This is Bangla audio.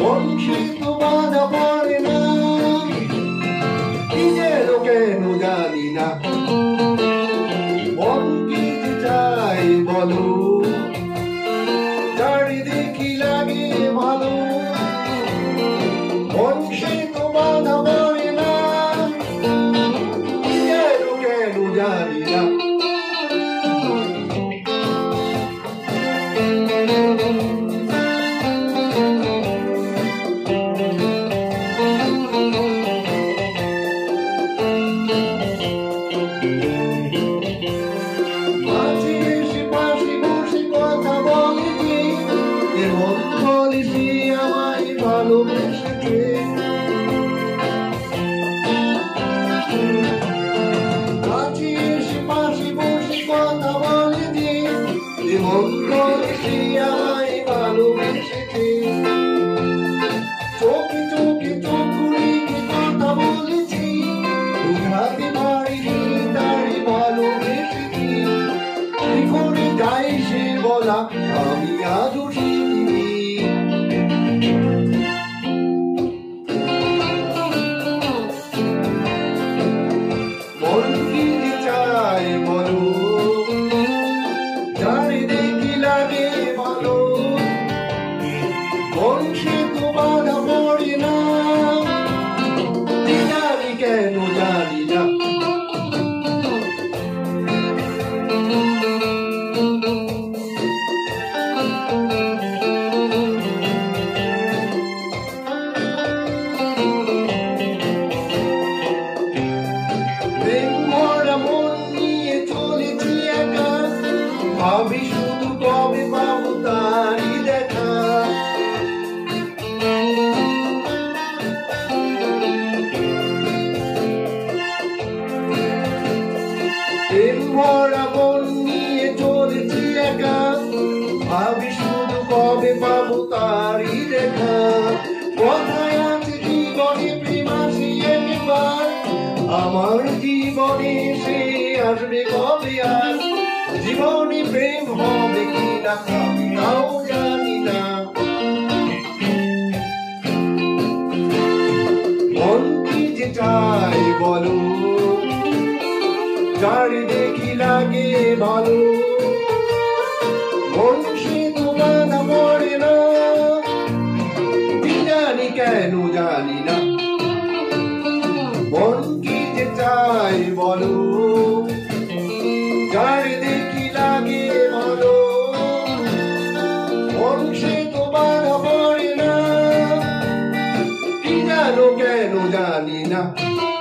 বংশে তো বাধা পড়ে না, কি যেন কেন জানি না। মন কি যে চাই বলো, চারিদিকে লাগে ভালো, বংশে তো বাধা পড়ে না, কি যেন কেন জানি না। চোখে চোখে চোখ ঘুরিয়ে কথা বলেছি, বুঝাতে পারিনি তারে ভালোবেসেছি। কি করে যায় সে বলা আমি আজও শিখিনি। মন কি যে চায় বলো, চারিদিকে লাগে ভালো, বংশে তো বাধা পড়ে না, জানি কেন জানি না। প্রেম ভরা মন নিয়ে চলেছি একা, ভাবি শুধু কবে পাবো তারই দেখা। প্রেম ভরা মন নিয়ে চলেছি একা, ভাবি শুধু কবে পাবো তারই দেখা। কথায় আছে জীবনে প্রেম আসে একবার, আমার জীবনে সে আসবে কবে আর। জীবনে প্রেম হবে কিনা আমি তাও জানি না। মন কি যে চাই বলো, চারিদিকে লাগে ভালো, বংশে তো বাধা পড়ে না, কি জানি কেন জানি না। মন কি যে চাই বলো, চারিদিকে লাগে ভালো, বংশে তো বাধা পড়ে না, কি জানো কেন জানি না।